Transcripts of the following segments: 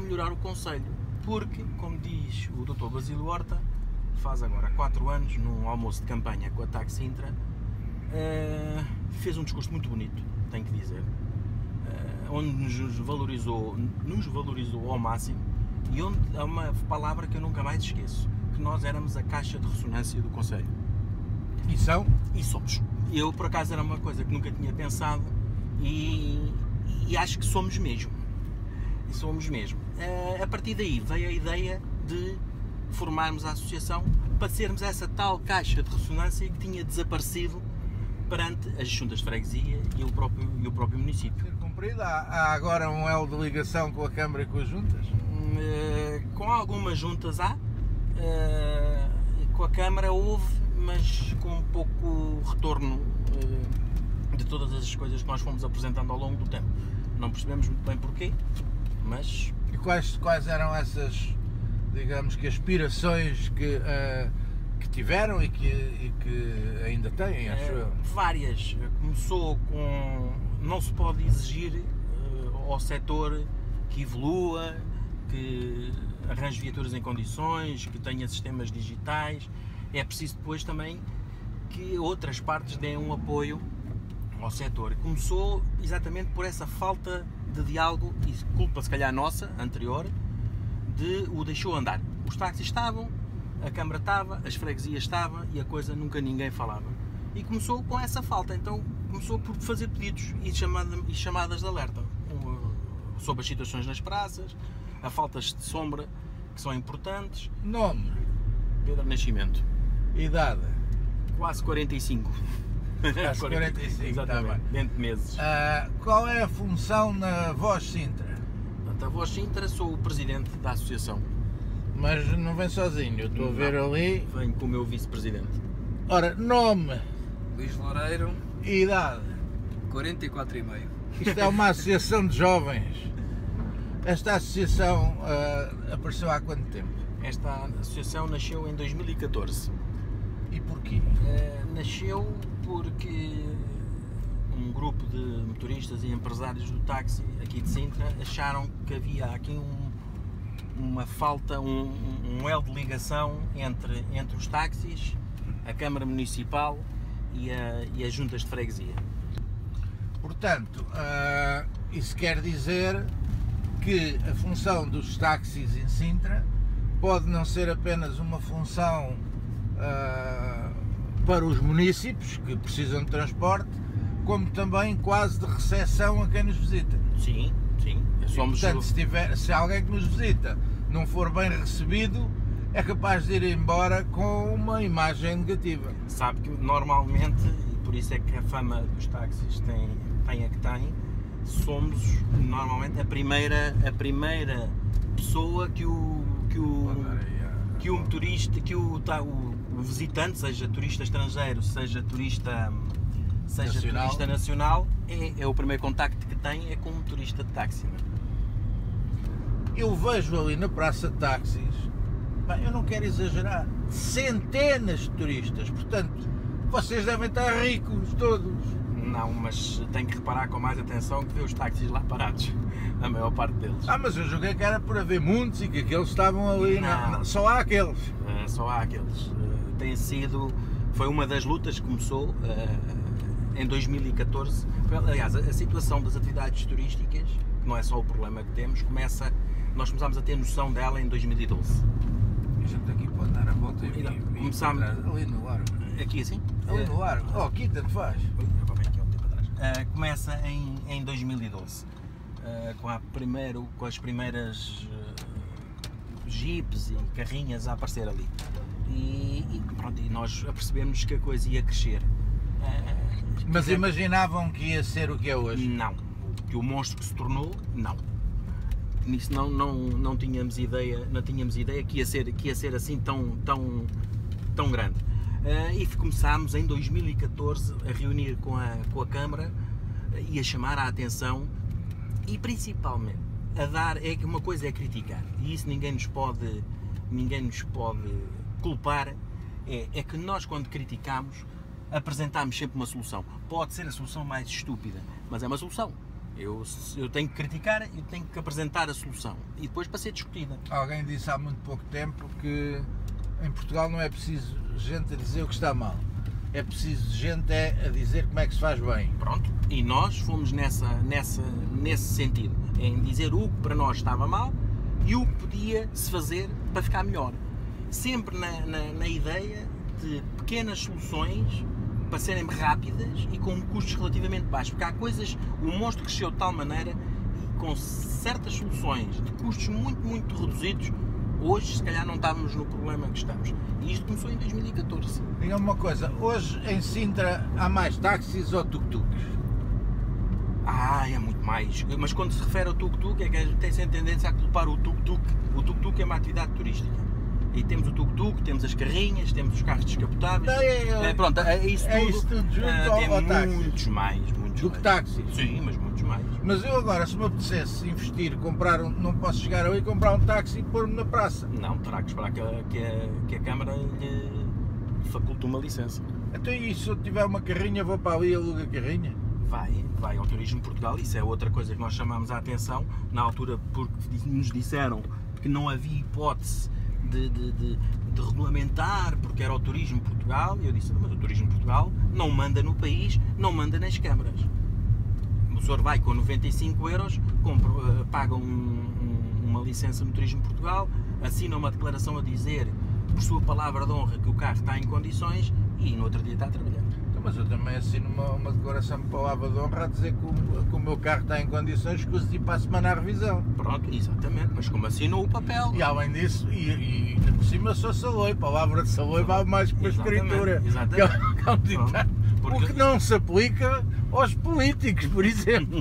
melhorar o concelho, porque, como diz o Dr. Basílio Horta, faz agora 4 anos, num almoço de campanha com a TAC Sintra, fez um discurso muito bonito, tenho que dizer, onde nos valorizou ao máximo, e onde há uma palavra que eu nunca mais esqueço, que nós éramos a caixa de ressonância do concelho. E são? E somos. Eu, por acaso, era uma coisa que nunca tinha pensado e acho que somos mesmo. E somos mesmo. A partir daí veio a ideia de formarmos a associação para sermos essa tal caixa de ressonância que tinha desaparecido perante as juntas de freguesia e o próprio município. Ser cumprido? Há agora um elo de ligação com a Câmara e com as juntas? Com algumas juntas há. Com a Câmara houve, mas com um pouco retorno de todas as coisas que nós fomos apresentando ao longo do tempo. Não percebemos muito bem porquê, mas... E quais eram essas, digamos que, aspirações que tiveram e que ainda têm, acho eu? Várias. Começou com... Não se pode exigir ao setor que evolua, que arranje viaturas em condições, que tenha sistemas digitais. É preciso depois também que outras partes deem um apoio ao setor. Começou exatamente por essa falta de diálogo, e culpa se calhar nossa, anterior, de o deixou andar. Os táxis estavam, a Câmara estava, as freguesias estavam e a coisa nunca ninguém falava. E começou com essa falta, então começou por fazer pedidos e chamadas de alerta sobre as situações nas praças, a faltas de sombra que são importantes. Nome? Pedro Nascimento. Idade? Quase 45. Quase 45, exatamente, dentro de meses. Qual é a função na Voz Sintra? A Voz Sintra, sou o presidente da associação. Mas não vem sozinho, eu estou a ver ali... Venho com o meu vice-presidente. Ora, nome? Luís Loureiro. Idade? 44,5. Isto é uma associação de jovens. Esta associação apareceu há quanto tempo? Esta associação nasceu em 2014. E porquê? Nasceu porque um grupo de motoristas e empresários do táxi aqui de Sintra acharam que havia aqui uma falta, um elo de ligação entre os táxis, a Câmara Municipal e as juntas de freguesia. Portanto, isso quer dizer que a função dos táxis em Sintra pode não ser apenas uma função para os municípios que precisam de transporte, como também quase de recepção a quem nos visita. Sim, sim. Somos... E, portanto, se alguém que nos visita não for bem recebido, é capaz de ir embora com uma imagem negativa. Sabe que normalmente, e por isso é que a fama dos táxis tem a que tem, somos normalmente a primeira pessoa que o motorista, que o visitante, seja turista estrangeiro, seja turista nacional, é o primeiro contacto que tem é com um motorista de táxi. Eu vejo ali na praça de táxis, eu não quero exagerar, centenas de turistas, portanto, vocês devem estar ricos todos. Não, mas tem que reparar com mais atenção que vê os táxis lá parados, a maior parte deles. Mas eu julguei que era por haver muitos e que aqueles estavam ali, só há aqueles. Só há aqueles. Foi uma das lutas que começou em 2014. Aliás, a situação das atividades turísticas, que não é só o problema que temos, nós começámos a ter noção dela em 2012. A gente aqui pode dar a volta e começámos ali no largo. Aqui assim? Ali no largo. Aqui tanto faz. Começa em 2012, com as primeiras jeeps e carrinhas a aparecer ali. E nós apercebemos que a coisa ia crescer. Mas imaginavam que ia ser o que é hoje? Não. Que o monstro que se tornou, não. Nisso não tínhamos ideia, que ia ser assim tão grande. E começámos em 2014 a reunir com a Câmara e a chamar a atenção e principalmente a dar, uma coisa é criticar e isso ninguém nos pode culpar, é que nós quando criticamos apresentamos sempre uma solução. Pode ser a solução mais estúpida, mas é uma solução. Eu tenho que criticar e tenho que apresentar a solução e depois para ser discutida. Alguém disse há muito pouco tempo que em Portugal não é preciso gente a dizer o que está mal, é preciso gente a dizer como é que se faz bem. Pronto, e nós fomos nesse sentido, em dizer o que para nós estava mal e o que podia se fazer para ficar melhor. Sempre na ideia de pequenas soluções para serem rápidas e com custos relativamente baixos, porque há coisas, o monstro cresceu de tal maneira e com certas soluções de custos muito reduzidos, hoje se calhar não estávamos no problema que estamos. E isto começou em 2014. Diga-me uma coisa, hoje em Sintra há mais táxis ou tuk-tuks? É muito mais. Mas quando se refere ao tuk-tuk é que a gente tem sempre tendência a culpar o tuk-tuk. O tuk-tuk é uma atividade turística. E temos o tuk-tuk, temos as carrinhas, temos os carros descapotáveis. Pronto, isso tudo junto tem muitos mais. Do que táxis? Sim, mas muitos mais. Mas eu agora, se me apetecesse investir, comprar não posso chegar ali e comprar um táxi e pôr-me na praça. Não, terá que esperar que a Câmara lhe faculte uma licença. Então e se eu tiver uma carrinha, vou para ali e alugo a carrinha? Vai ao Turismo Portugal, isso é outra coisa que nós chamámos a atenção, na altura porque nos disseram que não havia hipótese de regulamentar, porque era o Turismo Portugal, e eu disse, mas o Turismo Portugal não manda no país, não manda nas câmaras. O senhor vai com 95 euros, paga uma licença no Turismo Portugal, assina uma declaração a dizer, por sua palavra de honra, que o carro está em condições e no outro dia está a trabalhar. Mas eu também assino uma declaração de palavra de honra a dizer que o meu carro está em condições, que uso para a semana à revisão. Pronto, exatamente, mas como assinou o papel. E além disso, e por cima sou saloi, palavra de saloi vale mais que uma escritura. Exatamente. O que não se aplica aos políticos, por exemplo.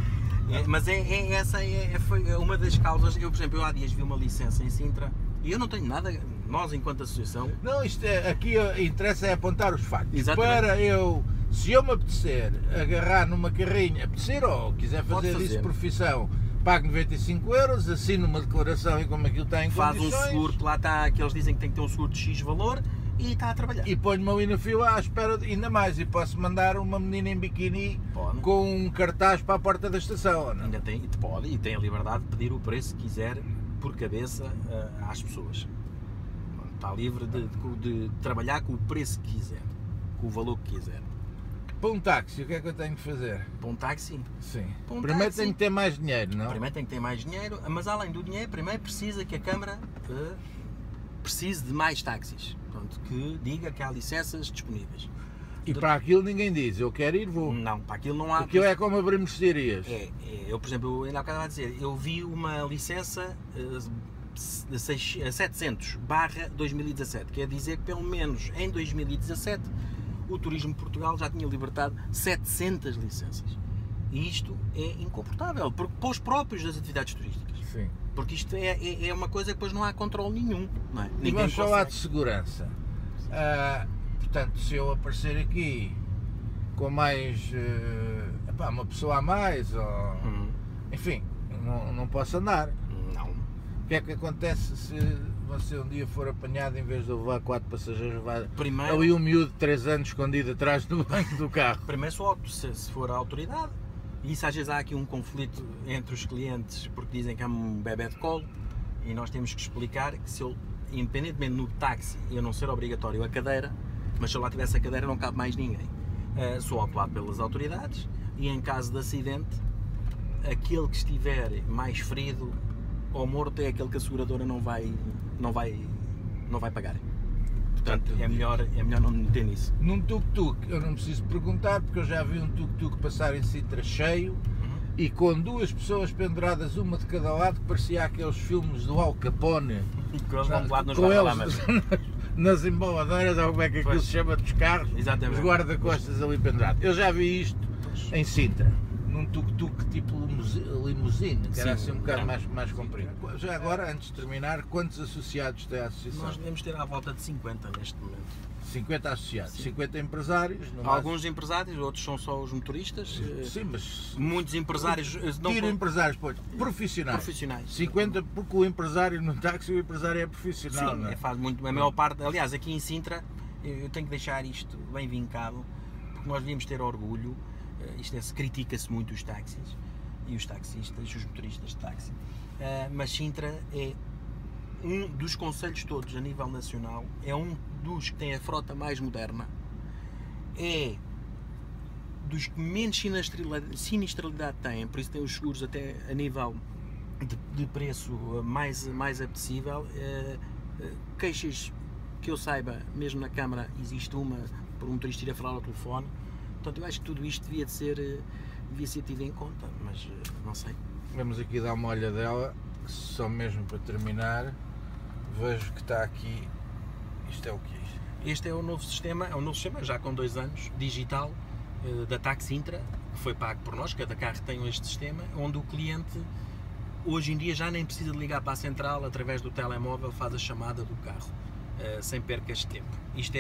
Mas essa foi uma das causas. Eu, por exemplo, há dias vi uma licença em Sintra e eu não tenho nada, nós enquanto associação... Não, aqui interessa é apontar os factos. Exatamente. Se eu me apetecer agarrar numa carrinha, apetecer ou quiser fazer isso de profissão, pago 95 euros, assino uma declaração e como aquilo está em condições... Faz um seguro, que lá está, que eles dizem que tem que ter um seguro de X valor e está a trabalhar. E ponho-me ali na fila à espera ainda mais, e posso mandar uma menina em biquíni com um cartaz para a porta da estação, não? Ainda pode, e tem a liberdade de pedir o preço que quiser por cabeça às pessoas. Está livre de trabalhar com o preço que quiser, com o valor que quiser. Para um táxi, o que é que eu tenho que fazer? Para um táxi? Sim. Primeiro tenho que ter mais dinheiro, não? Primeiro tem que ter mais dinheiro, mas além do dinheiro, primeiro precisa que a Câmara precise de mais táxis. Portanto, que diga que há licenças disponíveis. E para aquilo ninguém diz, eu quero ir, vou. Não, para aquilo não há... Aquilo é como abrir mercearias. Eu, por exemplo, ainda há bocado a dizer, eu vi uma licença de 700/2017, quer dizer que pelo menos em 2017 o Turismo Portugal já tinha libertado 700 licenças. E isto é incomportável, para os próprios das atividades turísticas. Sim. Porque isto é uma coisa que depois não há controle nenhum. Não é? E vamos falar de segurança. Portanto, se eu aparecer aqui com mais uma pessoa a mais, ou, enfim, não posso andar. Não. O que é que acontece se você um dia for apanhado, em vez de levar 4 passageiros, levar ali um miúdo de 3 anos escondido atrás do banco do carro? Primeiro só se for a autoridade. E isso às vezes há aqui um conflito entre os clientes, porque dizem que é um bebé de colo, e nós temos que explicar que se eu, independentemente no táxi, eu não ser obrigatório a cadeira, mas se eu lá tivesse a cadeira não cabe mais ninguém. Sou autuado pelas autoridades e em caso de acidente, aquele que estiver mais ferido ou morto é aquele que a seguradora não vai pagar. Portanto, é melhor não me meter nisso. Num tuk-tuk, eu não preciso perguntar, porque eu já vi um tuk-tuk passar em Sintra cheio e com 2 pessoas penduradas, uma de cada lado, que parecia aqueles filmes do Al Capone. Com eles vão de lado nos guarda-lamas. Nas embaladeiras, ou como é que aquilo se chama, dos carros, exatamente, os guarda-costas ali pendurados. Eu já vi isto em Sintra, num tuk-tuk tipo limusine, que era assim um bocado mais comprido. Já agora, antes de terminar, quantos associados tem a associação? Nós devemos ter à volta de 50 neste momento. 50 associados, sim. 50 empresários. Alguns empresários, outros são só os motoristas. Sim, mas muitos empresários. Empresários, pois, profissionais. 50, porque o empresário no táxi, o empresário é profissional. Sim, não é? Faz muito. A maior parte, aliás, aqui em Sintra, eu tenho que deixar isto bem vincado, porque nós devíamos ter orgulho. Critica-se muito os táxis, e os taxistas, os motoristas de táxi. Mas Sintra é um dos concelhos todos a nível nacional, é um dos que tem a frota mais moderna, é dos que menos sinistralidade têm, por isso tem os seguros até a nível de preço mais apetecível. Queixas que eu saiba, mesmo na Câmara existe uma por um motorista ir a falar ao telefone. Portanto, eu acho que tudo isto devia ser tido em conta, mas não sei. Vamos aqui dar uma olhadela, só mesmo para terminar. Vejo que está aqui. Isto é o que é? Este é o novo sistema, já com 2 anos, digital, da Taxi Intra, que foi pago por nós. Cada carro tem este sistema, onde o cliente hoje em dia já nem precisa de ligar para a central, através do telemóvel faz a chamada do carro, sem percas de tempo. Isto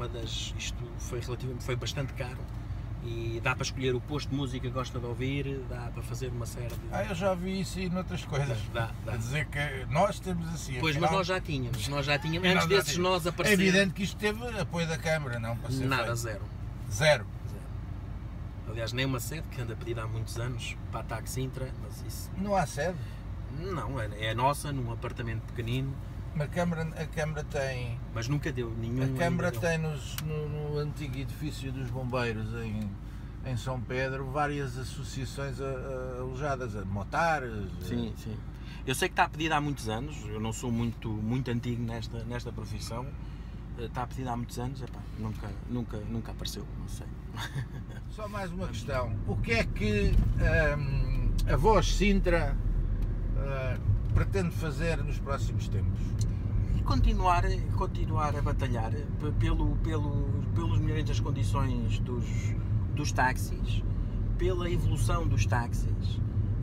foi bastante caro e dá para escolher o posto de música que gosta de ouvir, dá para fazer uma série de... eu já vi isso e noutras coisas. Dá. A dizer que nós temos assim... Pois, mas nós já tínhamos, antes desses nós É aparecerem. evidente que isto teve apoio da Câmara, não para ser Nada, feito. zero. Aliás, nem uma sede, que anda pedida há muitos anos para a Taxi Intra, mas isso... Não há sede? Não, é nossa, num apartamento pequenino. A Câmara tem... Mas nunca deu nenhum... A Câmara tem no antigo edifício dos bombeiros em São Pedro várias associações alojadas, motares... Sim. Eu sei que está pedida há muitos anos, eu não sou muito antigo nesta profissão, está pedida há muitos anos, nunca apareceu, não sei. Só mais uma questão, o que é que a Voz Sintra pretende fazer nos próximos tempos? E continuar a batalhar pelos melhores das condições dos táxis, pela evolução dos táxis,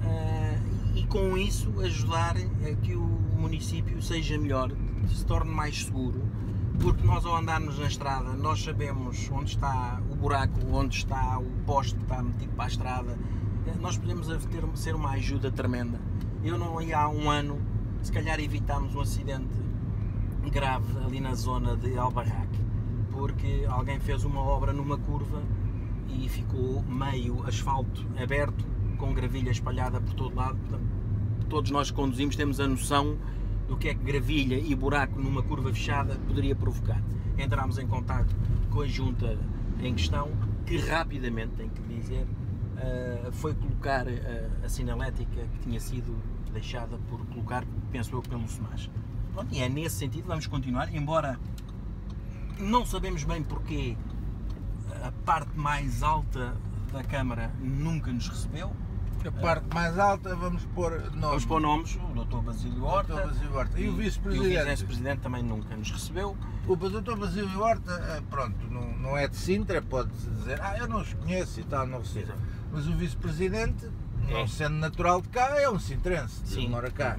e com isso ajudar a que o município seja melhor, se torne mais seguro, porque nós ao andarmos na estrada nós sabemos onde está o buraco, onde está o poste que está metido para a estrada, nós podemos ser uma ajuda tremenda. Eu não ia há um ano, se calhar evitámos um acidente grave ali na zona de Albarraque, porque alguém fez uma obra numa curva e ficou meio asfalto aberto, com gravilha espalhada por todo lado. Portanto, todos nós que conduzimos temos a noção do que é que gravilha e buraco numa curva fechada poderia provocar. Entramos em contato com a junta em questão, que rapidamente, tenho que dizer, foi colocar a sinalética que tinha sido deixada por colocar, penso eu, pelo SEMAS. E é nesse sentido, vamos continuar, embora não sabemos bem porque a parte mais alta da Câmara nunca nos recebeu. A parte mais alta, vamos pôr nomes. Vamos pôr nomes, o Dr. Basílio Horta. E o Vice-Presidente. E o Vice-Presidente também nunca nos recebeu. O Dr. Basílio Horta, pronto, não é de Sintra, pode-se dizer, eu não os conheço e tal, não recebo. Mas o Vice-Presidente, não sendo natural de cá, é um sintrense, mora cá.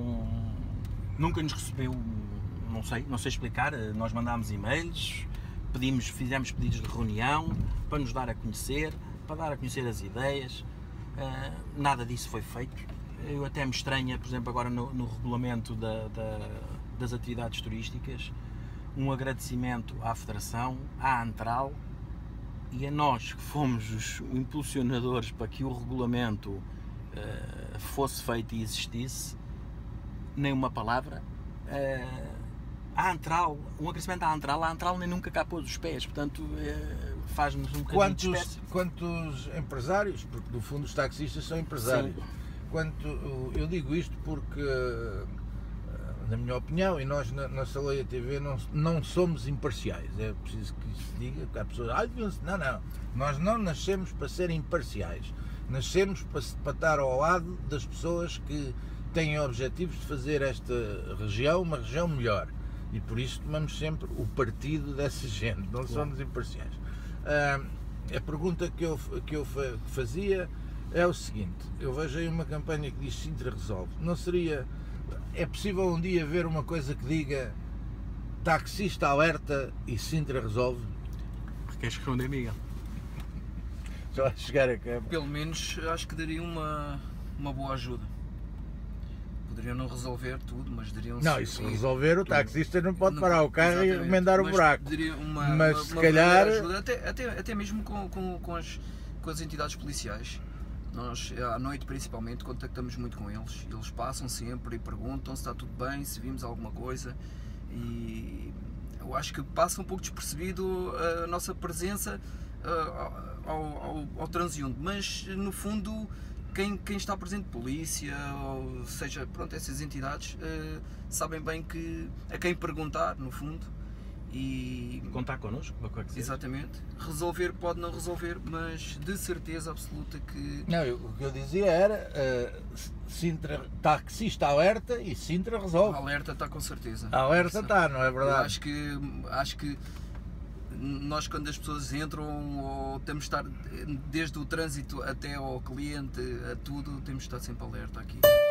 Nunca nos recebeu, não sei explicar, nós mandámos e-mails, fizemos pedidos de reunião para nos dar a conhecer, para dar a conhecer as ideias, nada disso foi feito. Eu até me estranha, por exemplo, agora no regulamento das atividades turísticas, um agradecimento à Federação, à Antral e a nós que fomos os impulsionadores para que o regulamento fosse feito e existisse, nem uma palavra. A Antral, um agradecimento à Antral nem nunca cá pôs os pés, portanto faz-nos um bocadinho de espécie. Quantos empresários, porque no fundo os taxistas são empresários, eu digo isto porque, na minha opinião, e nós na Saleia TV não somos imparciais, é preciso que isso se diga, que há pessoas, não, nós não nascemos para ser imparciais, nascemos para estar ao lado das pessoas que têm objetivos de fazer esta região uma região melhor, e por isso tomamos sempre o partido dessa gente, não somos imparciais. A pergunta que eu fazia é o seguinte: eu vejo aí uma campanha que diz Sintra resolve. É possível um dia ver uma coisa que diga taxista alerta e Sintra resolve? Queres responder, Miguel? Só a chegar a cá. Pelo menos acho que daria uma boa ajuda. Poderiam não resolver tudo, mas dariam... Não, e se resolver, o taxista não pode parar o carro e remendar o buraco. Mas se calhar... Ajuda, até mesmo com as entidades policiais. Nós, à noite principalmente, contactamos muito com eles. Eles passam sempre e perguntam se está tudo bem, se vimos alguma coisa. E eu acho que passa um pouco despercebido a nossa presença ao transeunte, mas no fundo quem está presente, polícia, ou seja, pronto, essas entidades sabem bem a quem perguntar, no fundo. E contar connosco, exatamente, resolver pode não resolver, mas de certeza absoluta que... Não, o que eu dizia era, Sintra está, que se está alerta e Sintra resolve. A alerta está com certeza. A alerta está, não é verdade? Eu acho que nós, quando as pessoas entram, ou temos de estar desde o trânsito até ao cliente, a tudo, temos de estar sempre alerta aqui.